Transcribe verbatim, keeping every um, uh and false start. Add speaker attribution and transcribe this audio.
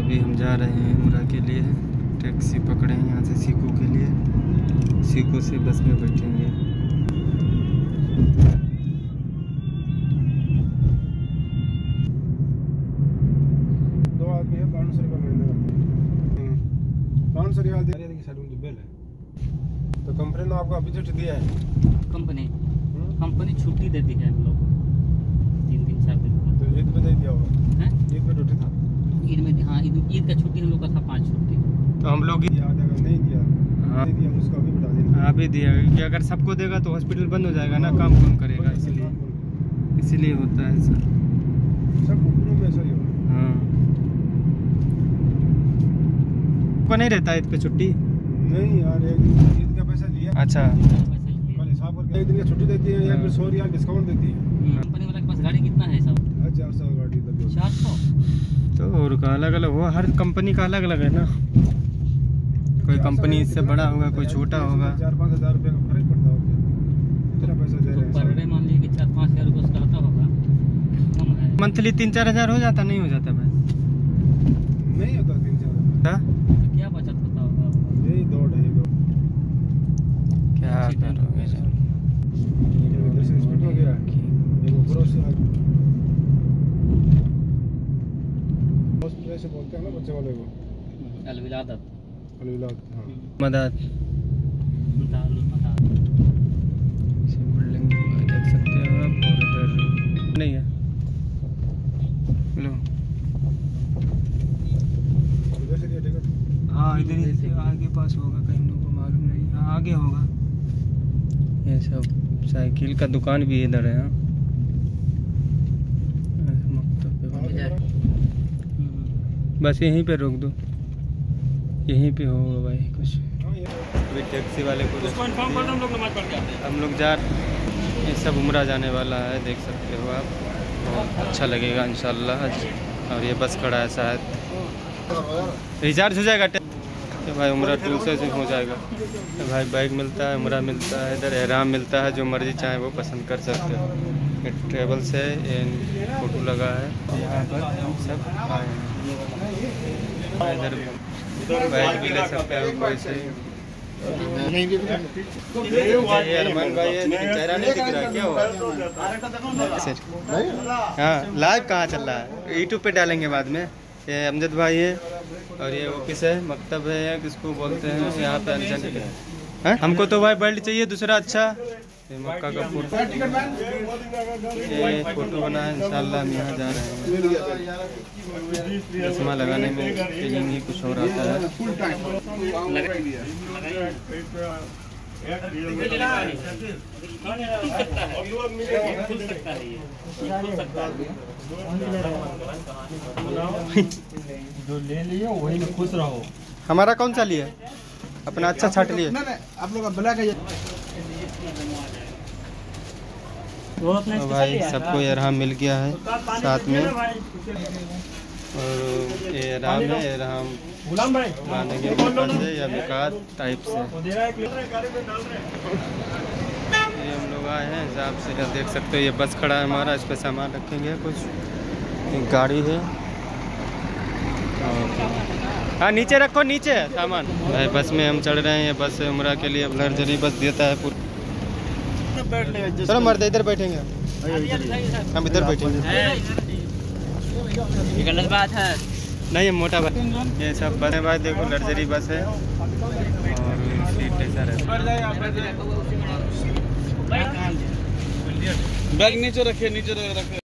Speaker 1: अभी हम जा रहे हैं उमरा के लिए। टैक्सी पकड़े हैं यहाँ से सीको के लिए, सीको से बस में बैठेंगे।
Speaker 2: दो आदमी है, पाँच सौ रुपये महीने का, पाँच सौ रियाल दे रही है। साइड में जो बिल है तो कंपनी ने आपको अभी छुट्टी दिया है।
Speaker 3: कंपनी कंपनी छुट्टी देती है हम लोग तीन दिन चार दिन।
Speaker 2: तो ईद पे दे दिया होगा
Speaker 3: हैं?
Speaker 2: ईद पे छुट्टी था।
Speaker 3: ईद में हाँ ईद ईद का छुट्टी हम लोग का था पाँच छुट्टी।
Speaker 1: तो हम लोग
Speaker 2: याद अगर नहीं दिया
Speaker 1: हाँ
Speaker 2: नहीं दिया उसको अभी बता देना।
Speaker 1: अभी दिया कि अगर सबको देगा तो हॉस्पिटल बंद हो जाएगा ना, काम कौन करेगा, इसलिए इसीलिए होता है सर।
Speaker 2: सब कंपनियों में ऐसा ही होगा।
Speaker 1: हाँ को नहीं रहता ईद पे छुट्टी?
Speaker 2: नहीं यार, एक दिन ईद का पैसा लिया,
Speaker 1: अच्छा
Speaker 2: कल हिसाब करके एक दिन की छुट्टी देती है या फिर सौ रियाल डिस्काउंट देती है।
Speaker 3: कंपनी वाला के पास गाड़ी कितना है सब?
Speaker 2: चार सौ गाड़ी लगी
Speaker 3: चार सौ।
Speaker 1: तो और का अलग अलग हो, हर कंपनी का अलग अलग है ना। कोई कंपनी इससे बड़ा होगा, कोई छोटा होगा।
Speaker 2: चार पाँच हजार रुपये का फर्क पड़ता होगा, इतना पैसा दे रहे
Speaker 3: पर डे
Speaker 2: हैं।
Speaker 3: मान लीजिए कि चार पाँच हजार रुपये उसका आता होगा, कम है।
Speaker 1: मंथली तीन चार हजार हो जाता, नहीं हो जाता भाई?
Speaker 2: नहीं होता तीन चार हजार,
Speaker 3: तो क्या बचत होता होगा?
Speaker 2: यही दौड़ है दौड़।
Speaker 1: क्या करोगे सर?
Speaker 2: जैसे स्पीड हो गया एक ऊपर से ऐसे बोलते हैं ना बच्चे वाले को,
Speaker 3: अलविलादत
Speaker 2: अलविलाद। हाँ
Speaker 1: मदद
Speaker 3: दारुल मदाद।
Speaker 1: बिल्डिंग देख सकते हो आप, और इधर नहीं है। लो
Speaker 2: इधर से दिया टिकट।
Speaker 1: हाँ इधर ही से आगे पास होगा, कहीं हम लोग को मालूम नहीं। हाँ आगे होगा। ये सब साइकिल का दुकान भी इधर है। हाँ बस यहीं पे रोक दो, यहीं पे होगा भाई कुछ। अभी टैक्सी वाले को
Speaker 3: उसको इन्फॉर्म कर दो, हम लोग नमाज पढ़ के आते हैं।
Speaker 1: हम लोग जा, ये सब उम्रा जाने वाला है, देख सकते हो आप। बहुत अच्छा लगेगा इंशाल्लाह। और ये बस खड़ा है, शायद रिचार्ज हो जाएगा तो भाई उम्रा टू से हो जाएगा। तो भाई बाइक मिलता है, उम्रा मिलता है, इधर एहराम मिलता है, जो मर्जी चाहे वो पसंद कर सकते हो। ये ट्रेवल से ये फोटो लगा है, यहाँ पर हम सब आए हैं। इधर बाइक भी ले सकते हो कोई से। ये अरमान भाई है, चेहरा नहीं दिख रहा, क्या हुआ? हाँ लाइव कहाँ चल रहा है? यूट्यूब पे डालेंगे बाद में। ये अमजद भाई है, और ये ऑफिस है, मकतब है, या किसको बोलते हैं यहाँ पे अनजान है। हमको तो भाई बेल्ट चाहिए दूसरा अच्छा। ये मक्का का फोटो, ये फोटो बना है। इंशाल्लाह हम यहाँ जा रहे हैं। चश्मा लगाने में फीलिंग ही कुछ और आता है।
Speaker 2: जो ले लिए वही में खुश रहो।
Speaker 1: हमारा कौन सा लिए? अपना अच्छा छाट लिए।
Speaker 2: आप लोग ब्लैक है।
Speaker 1: तो भाई सबको एहराम मिल गया है साथ में, और ये एहराम है, एहराम बांधेंगे मक्का से या मिकात टाइप से। ये हम लोग आए हैं हिसाब से, देख सकते हो। ये बस खड़ा है हमारा, इस पर सामान रखेंगे कुछ। एक गाड़ी है, हाँ नीचे रखो, नीचे है सामान। भाई बस में हम चढ़ रहे हैं। ये बस उम्रा के लिए लग्जरी बस देता है पूरा। चलो मर्द इधर बैठेंगे, हम इधर बैठेंगे।
Speaker 3: गलत बात है
Speaker 1: नहीं, मोटा बस। ये सब बस है भाई, देखो लग्जरी बस है, और सीट ऐसा रहता है।
Speaker 3: बैग नीचे रखिए, नीचे रखिए।